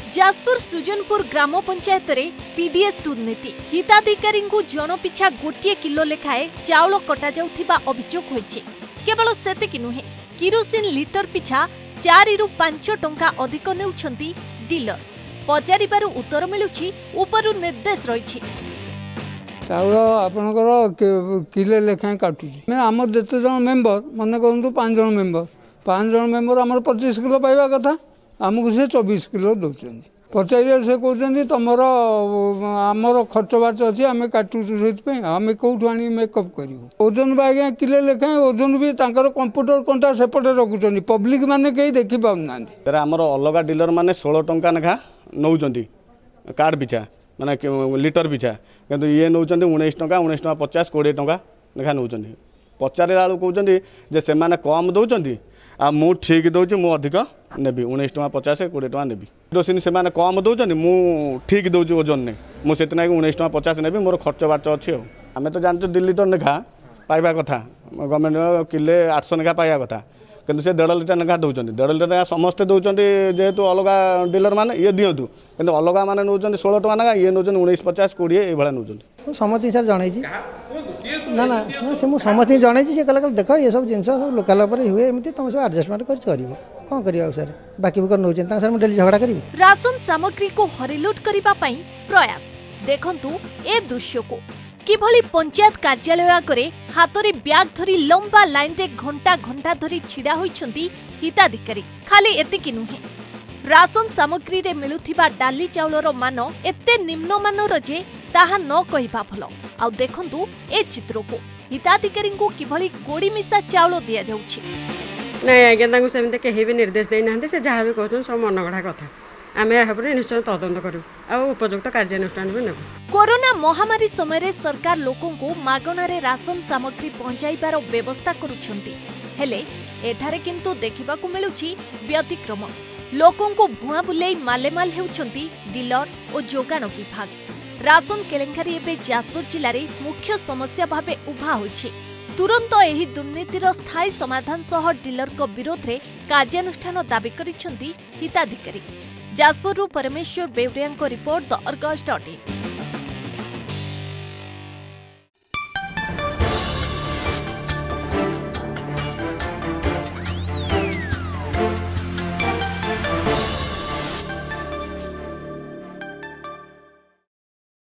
जाजपुर सुजनपुर ग्राम पंचायत रे पीडीएस दुर्नीति हिताधिकारी जन पिछा गोटे किलो लेखाए चाउल कटा जाउथिबा अभियोग होइछि। केवल सेतिकि नुहे किरोसिन लिटर पिछा 4 रु 5 टंका अधिक नेउछंती डीलर। पचारिबारु उत्तर मिलुछि उपरु निर्देश रहिछि। चाउल आपणकर किले लेखाएं काटुची मैं आम जिते जन मेम्बर मन करूँ 5 जन मेम्बर आम 25 किलो पाइबा कथा आमको से 24 किलो दौरान पचारे से कहते तुमर आमर खर्च बाच अच्छी आम काटुचु से आम कौटू आनी मेकअप करूँ ओजन भी आज्ञा किले लेखाएं ओजन भी कंप्यूटर कंटा सेपटे रखुच्च पब्लिक मैंने कहीं देखी पाऊना आमर अलग डीलर मैंने 16 टंका लेखा नौ कार्ड पिछा माने लिटर पिछा किंतु ये नौ 19 टंका 50 20 टंका लेखा नौ पचारे कहते जे से कम दौरान आ मु ठीक दौर मु अधिक नेबी 19 टंका 50 20 टंका नेबी किरोसिन से कम दौरान मु ठीक दौर ओजन ने मुझे 19 टंका 50 नेबी मोर खर्च बाच अच्छी आम तो जानते 2 लिटर लेखा पाइबा कथा गवर्नमेंट किले 800 लेखा पाइबा कथा किंतु से 1.5 लिटर लेखा दौरान 1.5 लिटर समस्ते दौरान जेहेतु अलग डीलर मैंने ये दिंतु कि अलग मैंने नौ 16 टंका ना ये नौ 19 50 20 ये नौ समति सर जन ना ना से मुझे समति जन से कहला देख ये सब जिन सब लोकाल हुए एमती तुम सब आडजस्टमेंट कौन कर सर बाकी भी नौ सर मुझे झगड़ा करी राशन सामग्री को हरिलुट करने प्रयास देखंतु ए दृश्य को किभली पंचायत कार्यालय आगे हाथ में ब्याग धरी लंबा लाइन रे घंटा घंटा धरी छिड़ा होइछंती हिताधिकारी। खाली एतिकी नुहे राशन सामग्री रे मिलुथिबा डाली चाउलर मान एते निम्न मानर जे ताहा न कहिबा भल। आउ देखंतु ए चित्र को हिताधिकारी को किभली गोड़ी मिसा चाउल दिया जाउछि। नहीं आज्ञा सेमती कहीं भी निर्देश देना से जहाँ भी कहते सब मनगढ़ा कथा आम निश्चय तदंत करूँ और उपयुक्त कार्यानुष्ठान भी नेब। कोरोना महामारी समय सरकार लोकों को मागणारे राशन सामग्री पहुंचाइबार व्यवस्था करुछंती हेले एठारे किंतु देखिबाकू मिलुछि व्यतिक्रम। लोकों को भुआ बुलाई मालेमाल हेउछंती डीलर और जोगाण विभाग। राशन केलेंकारी एबे जाजपुर जिले में मुख्य समस्या भावे उभा होइछि। तुरंत एही दुर्नीतिर स्थायी समाधान सह डीलर को विरोध रे कार्यानुष्ठान दाबी करिछंती हिताधिकारी। जाजपुर परमेश्वर बेवरिया रिपोर्ट द अर्गस.in।